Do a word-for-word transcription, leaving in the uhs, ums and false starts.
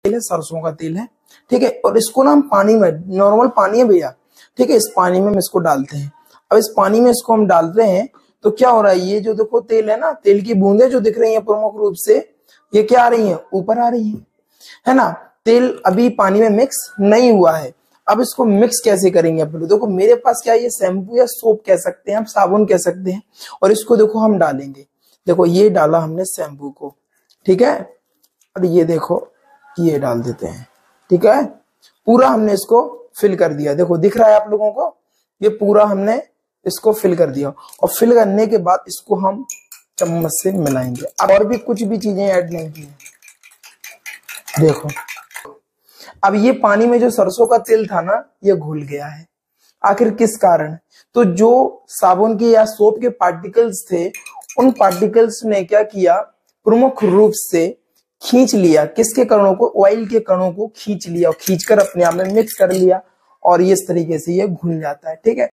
तेल है, सरसों का तेल है, ठीक है। और इसको ना हम पानी में, नॉर्मल पानी है भैया, ठीक है, इस पानी में हम इसको डालते हैं। अब इस पानी में इसको हम डालते हैं तो क्या हो रहा है, ये जो देखो तेल है ना, तेल की बूंदें जो दिख रही हैं प्रमुख रूप से, ये क्या आ रही हैं, ऊपर आ रही हैं, है ना। तेल अभी पानी में मिक्स नहीं हुआ है। अब इसको मिक्स कैसे करेंगे आप लोग, देखो मेरे पास क्या है, ये शैम्पू या सोप कह सकते हैं, आप साबुन कह सकते हैं, और इसको देखो हम डालेंगे। देखो ये डाला हमने शैम्पू को, ठीक है। अब ये देखो ये डाल देते हैं, ठीक है। पूरा हमने इसको फिल कर दिया, देखो दिख रहा है आप लोगों को, ये पूरा हमने इसको फिल कर दिया। और फिल करने के बाद इसको हम चम्मच से मिलाएंगे। अब और भी कुछ भी चीजें ऐड नहीं की है, देखो अब ये पानी में जो सरसों का तेल था ना, ये घुल गया है। आखिर किस कारण, तो जो साबुन के या सोप के पार्टिकल्स थे, उन पार्टिकल्स ने क्या किया, प्रमुख रूप से खींच लिया, किसके कणों को, ऑयल के कणों को खींच लिया, और खींचकर अपने आप में मिक्स कर लिया, और ये इस तरीके से ये घुल जाता है, ठीक है।